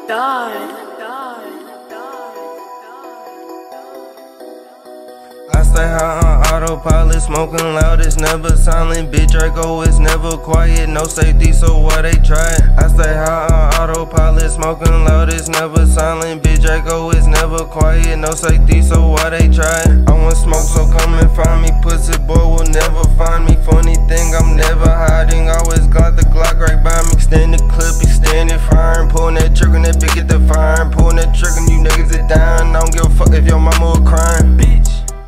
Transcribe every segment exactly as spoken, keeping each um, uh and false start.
I stay high on autopilot, smoking loud, it's never silent. Bitch Draco is never quiet, no safety, so why they try it? I stay high on autopilot, smoking loud, it's never silent. Bitch Draco is never quiet, no safety, so why they try it? I want smoke, so come and find me. Pussy boy will never find me. Funny thing, I'm never hiding, always got the Glock right by me. Extend the clip, extend it, firing, pulling that trigger, that bitch get the firing. Pulling that trigger, you niggas it down. I don't give a fuck if your mama was crying, bitch.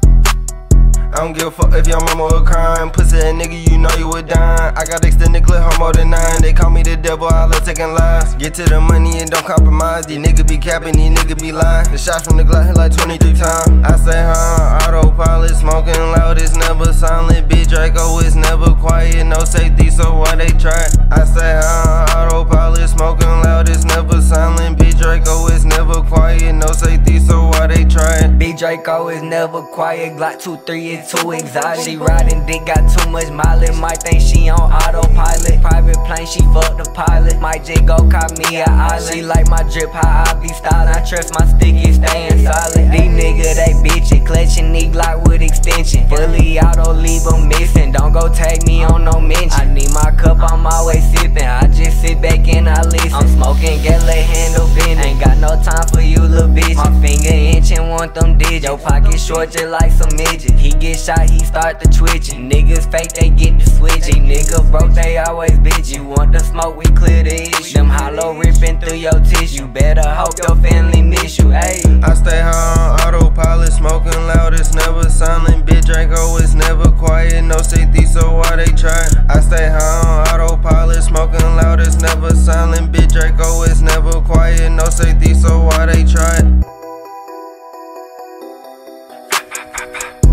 I don't give a fuck if your mama was crying. Pussy that nigga, you know you would die. I got extended clip, homo to nine. They call me the devil, I love taking lives. Get to the money and don't compromise. These niggas be capping, these niggas be lying. The shots from the Glock hit like twenty-three times. I say huh, autopilot, smoking loud, it's never silent. Bitch Draco is never quiet, no safety, so why they try? I say huh, autopilot, smoking loud, it's never silent. Bitch Draco is never quiet, no safety, so why they try? Big Draco is never quiet, Glock two three is too exotic. She riding dick, got too much mileage, might think she on autopilot. Private plane, she fuck the pilot, might just go cop me a island. She like my drip, how I be stylin', I trust my sticky, staying solid. These niggas, they bitchin', clutchin' these Glock with extension. Fully auto, leave them missing, don't go tag me on no mention. I need my cup, I'm always sippin', I just sit back and I listen. I'm smoking, get let handle bending, ain't got no time for you little bitch. My finger itchin', want them digits, your pocket short just like some midget. He get shot, he start to twitchin', niggas fake, they get the switch. These niggas broke, they always bitch. You want the smoke, we clear the issue. Them hollow rippin' through your tissue, better hope your family miss you, ayy. I stay high on autopilot, smoking loud, it's never silent. Bitch Draco is never quiet, no safety, so why they try? I stay high on autopilot, smoking loud, it's never silent. Bitch Draco is never quiet, no safety, so why they try?